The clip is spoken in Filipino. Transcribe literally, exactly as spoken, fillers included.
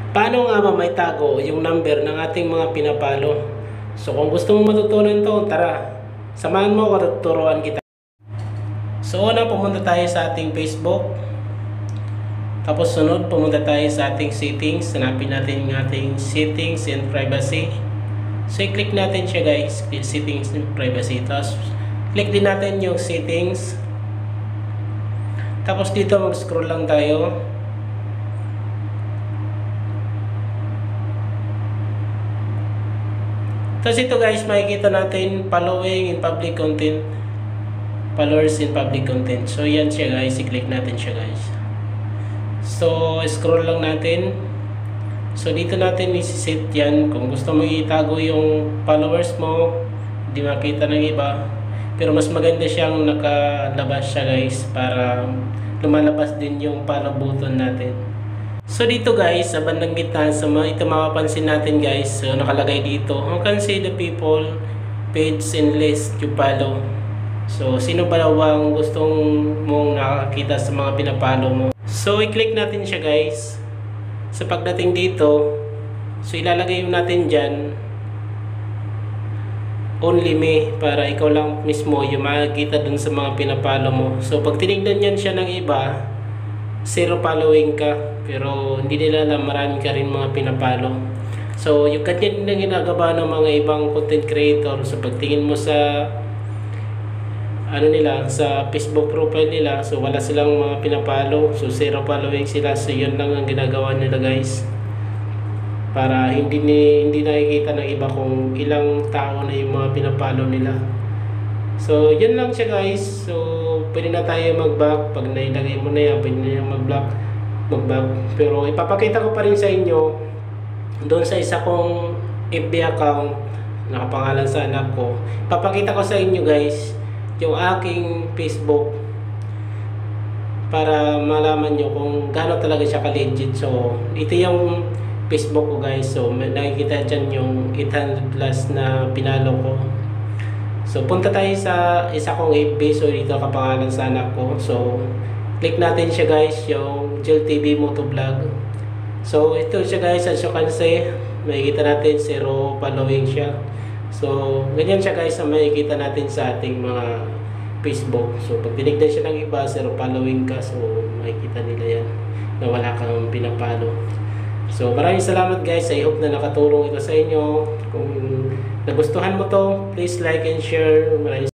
Paano nga ba may tago yung number ng ating mga pinapalo? So kung gusto mo matutunan to, tara, samahan mo ako, tuturuan kita. So una, pumunta tayo sa ating Facebook. Tapos sunod, pumunta tayo sa ating settings. Hanapin natin yung ating settings and privacy. So i-click natin siya guys, settings and privacy. Tapos click din natin yung settings. Tapos dito mag-scroll lang tayo. Tapos ito guys, makikita natin following in public content. Followers in public content. So yan siya guys, i-click natin siya guys. So scroll lang natin. So dito natin isi-set yan. Kung gusto mo itago yung followers mo, hindi makita ng iba. Pero mas maganda siyang nakalabas siya guys, para lumalabas din yung follow button natin. So dito guys, sa bandang gitna, sa mga ito mapapansin natin guys, so nakalagay dito, you can see the people, page and list you follow. So sino ba ang gustong mong nakakita sa mga pinapalo mo? So i-click natin siya guys. Sa pagdating dito, so ilalagay natin dyan only me, para ikaw lang mismo yung makikita dun sa mga pinapalo mo. So pag tinignan yan siya ng iba, zero following ka, pero hindi nila alam marami ka rin mga pinapalo. So yung ganyan na ginagawa ng mga ibang content creator. So pagtingin mo sa ano nila, sa Facebook profile nila, so wala silang mga pinapalo, so zero following sila. So yun lang ang ginagawa nila guys, para hindi ni hindi nakikita ng iba kung ilang tao na yung mga pinapalo nila. So yun lang siya guys. So pwede na tayo mag-back. Pag nailagay mo na yan, pwede na yung mag-back mag-back. Pero ipapakita ko pa rin sa inyo doon sa isa kong F B account, nakapangalan sa anak ko. Ipapakita ko sa inyo guys yung aking Facebook, para malaman nyo kung gaano talaga siya ka-legit. So ito yung Facebook ko guys. So may nakikita dyan yung eight hundred plus na pinalo ko. So punta tayo sa isa kong F B. So dito kapangalan sa anak ko. So click natin siya guys, yung Jel T V Motovlog. So ito siya guys, as you can see, makikita natin zero following siya. So ganyan siya guys ang makikita natin sa ating mga Facebook. So pag tinignan siya ng iba, zero following ka, so makikita nila yan na wala kang pinapalo. So maraming salamat guys. I hope na nakatulong ito sa inyo. Kung nagustuhan mo to, please like and share. Maraming